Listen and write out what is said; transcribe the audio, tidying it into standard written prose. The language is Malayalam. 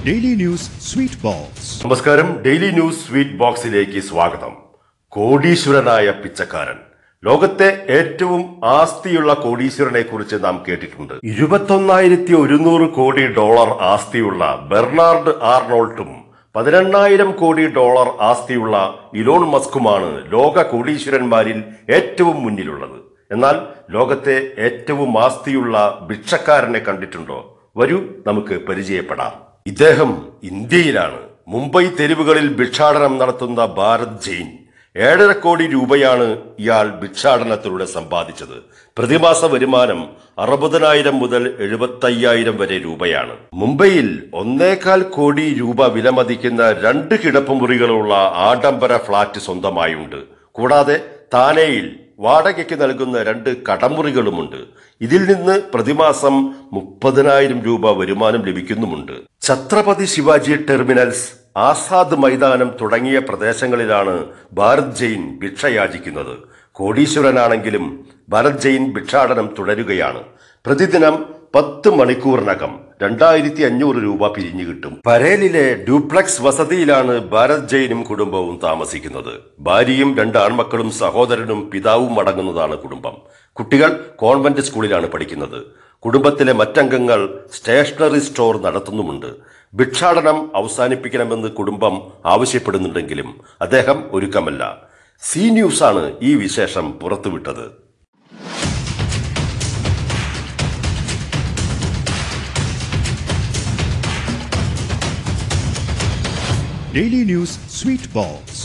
Daily news sweet box. നമസ്കാരം. ഡെയിലി ന്യൂസ് സ്വീറ്റ് ബോക്സിലേക്ക് സ്വാഗതം. കോടീശ്വരനായ പിച്ചക്കാരൻ. ലോകത്തെ ഏറ്റവും ആസ്തിയുള്ള കോടീശ്വരനെ കുറിച്ച് നാം കേട്ടിട്ടുണ്ട്. 21,100 കോടി ഡോളർ ആസ്തിയുള്ള ബെർണാർഡ് ആർണോൾട്ടും 18,000 കോടി ഡോളർ ആസ്തിയുള്ള ഇലോൺ മസ്കുമാണ് ലോക കോടീശ്വരന്മാരിൽ ഏറ്റവും മുന്നിലുള്ളത്. എന്നാൽ ലോകത്തെ ഏറ്റവും ആസ്തിയുള്ള ഭിക്ഷക്കാരനെ കണ്ടിട്ടുണ്ടോ? വരൂ, നമുക്ക് പരിചയപ്പെടാം. ഇദ്ദേഹം ഇന്ത്യയിലാണ്. മുംബൈ തെരുവുകളിൽ ഭിക്ഷാടനം നടത്തുന്ന ഭാരത് ജെയിൻ. 7.5 കോടി രൂപയാണ് ഇയാൾ ഭിക്ഷാടനത്തിലൂടെ സമ്പാദിച്ചത്. പ്രതിമാസ വരുമാനം 60,000 മുതൽ 75,000 വരെ രൂപയാണ്. മുംബൈയിൽ 1.25 കോടി രൂപ വിലമതിക്കുന്ന 2 കിടപ്പുമുറികളുള്ള ആഡംബര ഫ്ളാറ്റ് സ്വന്തമായുണ്ട്. കൂടാതെ താനെയിൽ വാടകയ്ക്ക് നൽകുന്ന 2 കടമുറികളുമുണ്ട്. ഇതിൽ നിന്ന് പ്രതിമാസം 30,000 രൂപ വരുമാനം ലഭിക്കുന്നുമുണ്ട്. ഛത്രപതി ശിവാജി ടെർമിനൽസ്, ആസാദ് മൈതാനം തുടങ്ങിയ പ്രദേശങ്ങളിലാണ് ഭാരത് ജെയിൻ ഭിക്ഷയാചിക്കുന്നത്. കോടീശ്വരനാണെങ്കിലും ഭാരത് ജെയിൻ ഭിക്ഷാടനം തുടരുകയാണ്. പ്രതിദിനം 10 മണിക്കൂറിനകം 2,500 രൂപ പിരിഞ്ഞു കിട്ടും. പരേലിലെ ഡ്യൂപ്ലക്സ് വസതിയിലാണ് ഭാരത് ജെയിനും കുടുംബവും താമസിക്കുന്നത്. ഭാര്യയും 2 ആൺമക്കളും സഹോദരനും പിതാവും അടങ്ങുന്നതാണ് കുടുംബം. കുട്ടികൾ കോൺവെന്റ് സ്കൂളിലാണ് പഠിക്കുന്നത്. കുടുംബത്തിലെ മറ്റംഗങ്ങൾ സ്റ്റേഷനറി സ്റ്റോർ നടത്തുന്നുമുണ്ട്. ഭിക്ഷാടനം അവസാനിപ്പിക്കണമെന്ന് കുടുംബം ആവശ്യപ്പെടുന്നുണ്ടെങ്കിലും അദ്ദേഹം ഒരുക്കമല്ല. സി ന്യൂസാണ് ഈ വിശേഷം പുറത്തുവിട്ടത്. Daily news sweet box.